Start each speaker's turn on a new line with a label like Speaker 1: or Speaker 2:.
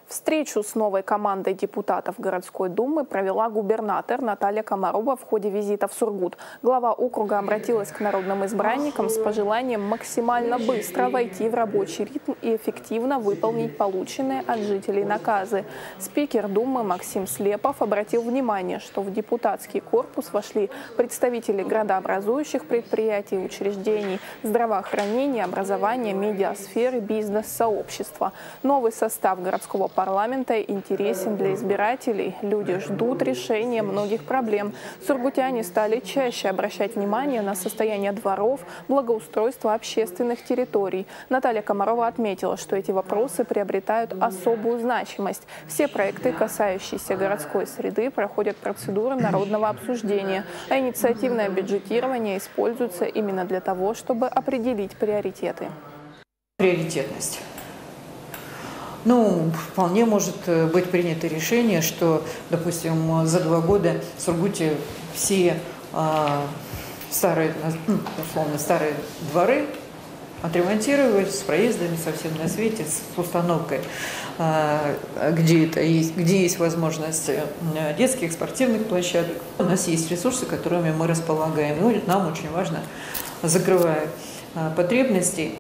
Speaker 1: Встречу с новой командой депутатов городской думы провела губернатор Наталья Комарова в ходе визита в Сургут. Глава округа обратилась к народным избранникам с пожеланием максимально быстро войти в рабочий ритм и эффективно выполнить полученные от жителей наказы. Спикер думы Максим Слепов обратил внимание, что в депутатский корпус вошли представители градообразующих предприятий и учреждений, здравоохранения, образования, медиасферы, бизнес-сообщества. Новый состав городского парламента интересен для избирателей. Люди ждут решения многих проблем. Сургутяне стали чаще обращать внимание на состояние дворов, благоустройство общественных территорий. Наталья Комарова отметила, что эти вопросы приобретают особую значимость. Все проекты, касающиеся городской среды, проходят процедуры народного обсуждения, а инициативное бюджетирование используется именно для того, чтобы определить приоритеты.
Speaker 2: Приоритетность. Вполне может быть принято решение, что, допустим, за 2 года в Сургуте все старые дворы отремонтировать с проездами совсем на свете, с установкой, где есть возможность детских, спортивных площадок. У нас есть ресурсы, которыми мы располагаем. И нам очень важно, закрывая потребности,